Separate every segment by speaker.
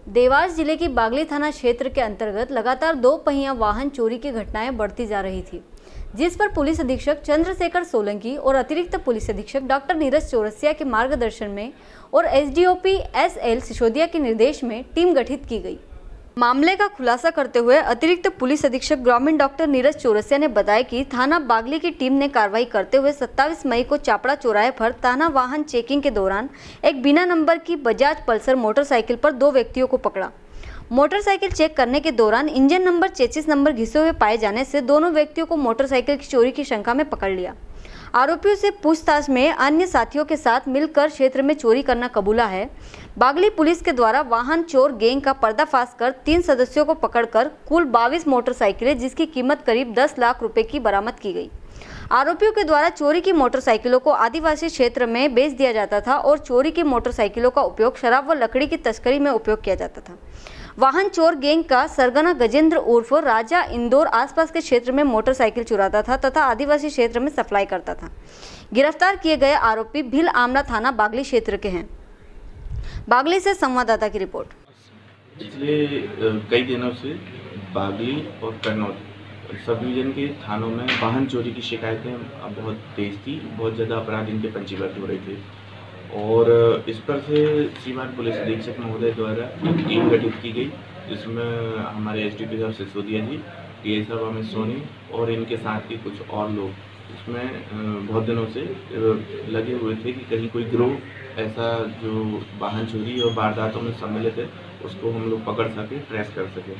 Speaker 1: देवास जिले की बागली थाना क्षेत्र के अंतर्गत लगातार 2 पहिया वाहन चोरी की घटनाएं बढ़ती जा रही थी, जिस पर पुलिस अधीक्षक चंद्रशेखर सोलंकी और अतिरिक्त पुलिस अधीक्षक डॉक्टर नीरज चौरसिया के मार्गदर्शन में और एसडीओपी एसएल सिसोदिया के निर्देश में टीम गठित की गई। मामले का खुलासा करते हुए अतिरिक्त पुलिस अधीक्षक ग्रामीण डॉक्टर नीरज चौरसिया ने बताया कि थाना बागली की टीम ने कार्रवाई करते हुए 27 मई को चापड़ा चौराहे पर थाना वाहन चेकिंग के दौरान एक बिना नंबर की बजाज पल्सर मोटरसाइकिल पर 2 व्यक्तियों को पकड़ा। मोटरसाइकिल चेक करने के दौरान इंजन नंबर चेसिस नंबर घिसे हुए पाए जाने से दोनों व्यक्तियों को मोटरसाइकिल की चोरी की शंका में पकड़ लिया। आरोपियों से पूछताछ में अन्य साथियों के साथ मिलकर क्षेत्र में चोरी करना कबूला है। बागली पुलिस के द्वारा वाहन चोर गैंग का पर्दाफाश कर 3 सदस्यों को पकड़कर कुल 22 मोटरसाइकिलें जिसकी कीमत करीब 10 लाख रुपए की बरामद की गई। आरोपियों के द्वारा चोरी की मोटरसाइकिलों को आदिवासी क्षेत्र में बेच दिया जाता था और चोरी की मोटरसाइकिलों का उपयोग शराब व लकड़ी की तस्करी में उपयोग किया जाता था। वाहन चोर गैंग का सरगना गजेंद्र उर्फ राजा इंदौर आसपास के क्षेत्र में मोटरसाइकिल चुराता था तथा आदिवासी क्षेत्र में सप्लाई करता था। गिरफ्तार किए गए आरोपी भील आमला थाना बागली क्षेत्र के हैं। बागली से संवाददाता की रिपोर्ट।
Speaker 2: पिछले कई दिनों से बागली और कन्नौज सब डिवीजन के थानों में वाहन चोरी की शिकायतें बहुत तेज थी। बहुत ज़्यादा अपराध इनके पंजीबद्ध हो रहे थे और इस पर से श्रीमान पुलिस अधीक्षक महोदय द्वारा एक टीम गठित की गई, जिसमें हमारे एसडीपी साहब सिसोदिया जी, टीआई साहब अमित सोनी और इनके साथ के कुछ और लोग इसमें बहुत दिनों से लगे हुए थे कि कहीं कोई गिरोह ऐसा जो वाहन चोरी और वारदातों में सम्मिलित है उसको हम लोग पकड़ सकें, ट्रेस कर सकें।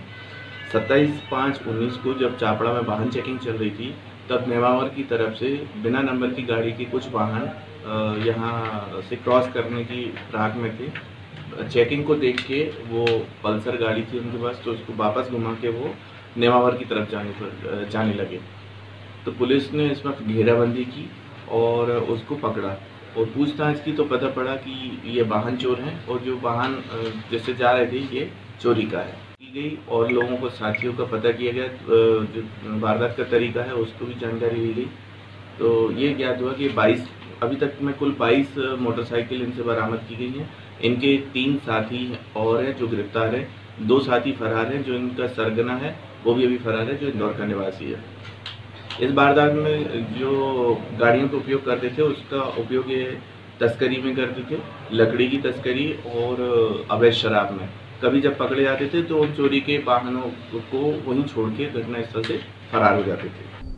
Speaker 2: 27/5/19 को जब चापड़ा में वाहन चेकिंग चल रही थी तब नेमावर की तरफ से बिना नंबर की गाड़ी के कुछ वाहन यहाँ से क्रॉस करने की राह में थे। चेकिंग को देख के वो पल्सर गाड़ी थी उनके पास, तो उसको वापस घुमा के वो नेमावर की तरफ जाने लगे। तो पुलिस ने इस वक्त घेराबंदी की और उसको पकड़ा और पूछताछ की तो पता पड़ा कि ये वाहन चोर हैं और जो वाहन जिससे जा रहे थे ये चोरी का है की गई और लोगों को साथियों का पता किया गया। जो वारदात का तरीका है उसको भी जानकारी दी गई। तो ये ज्ञात हुआ कि 22 अभी तक में कुल 22 मोटरसाइकिल इनसे बरामद की गई हैं। इनके 3 साथी और हैं जो गिरफ्तार हैं, 2 साथी फरार हैं। जो इनका सरगना है वो भी अभी फरार है, जो इंदौर का निवासी है। इस वारदात में जो गाड़ियों का उपयोग करते थे उसका उपयोग ये तस्करी में करते थे, लकड़ी की तस्करी और अवैध शराब में। कभी जब पकड़े जाते थे तो उन चोरी के वाहनों को वहीं छोड़ के घटनास्थल से फरार हो जाते थे।